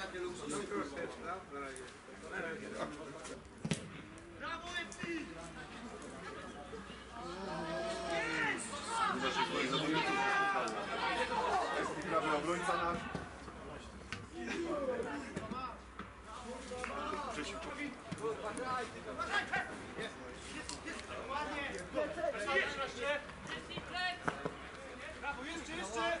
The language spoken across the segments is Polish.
Brawo, Epsi! Naszych swoich zawodników. Jest prawy obrońca nasz. Brawo, jeszcze!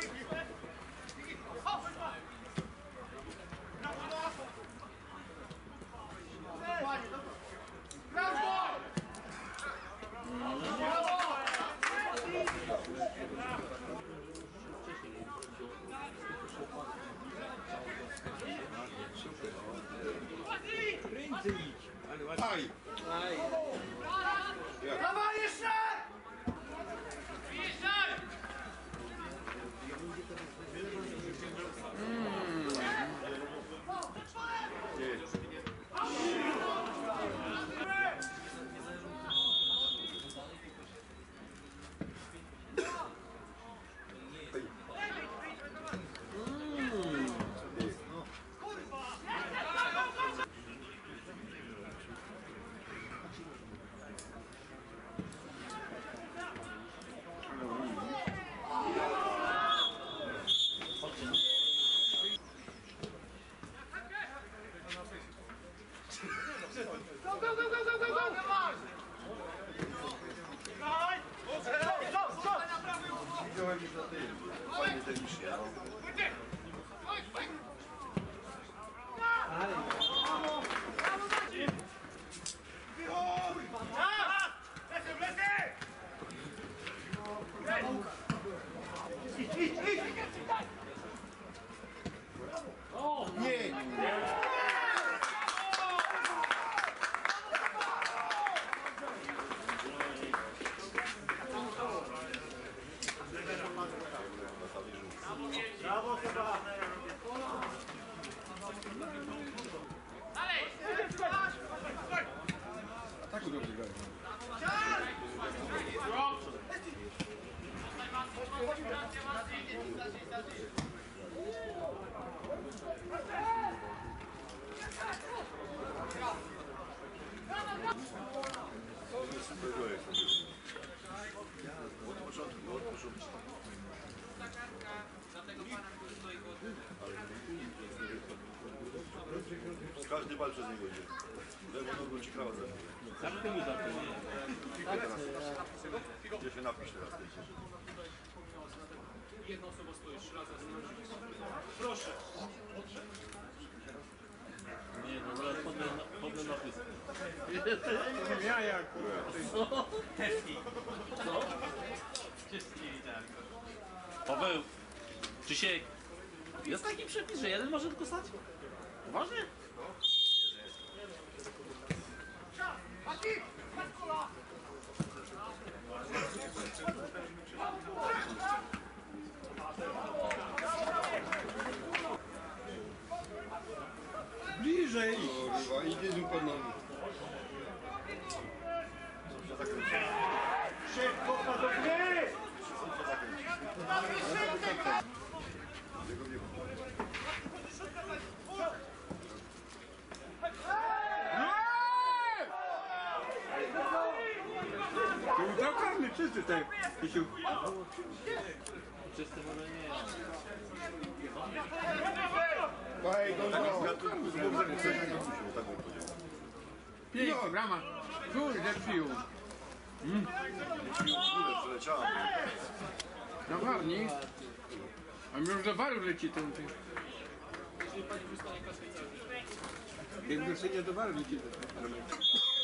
Aj! Dawaj jeszcze! Wyjeżdżaj! Widziałem już na tym. Fajnie technicznie. Nie! Brawo, Seba! Dalej! Tak dobrze grają. Super goje sobie. Od początku, od początku. Każdy bal przez niego idzie. Lewą nogą ci krawa zabije. Zamknij mu za to. Gdzie się napisz teraz? Jedna osoba stoi 3 razy. Proszę. Nie, no ale podle napis. Ja jak kurwa. Teski. Co? Wszyscy nie widziałem. Paweł, Krzysiek, jest taki przepis, że jeden może tylko stać? Uważnie? Mati! Maskola! Bliżej! Kurwa, idzie z upadnami. Szybko na do gry! To był karny czysty ten Kisiu. Czysty może nie. Ej, do gatunku z mózgu coś nie musiał, tak bym powiedział. Pięknie, brama. Kurde, przyjął. Pił w górę przeleciała. Na warni. A mi już do waru leci ten. Jak do do waru leci.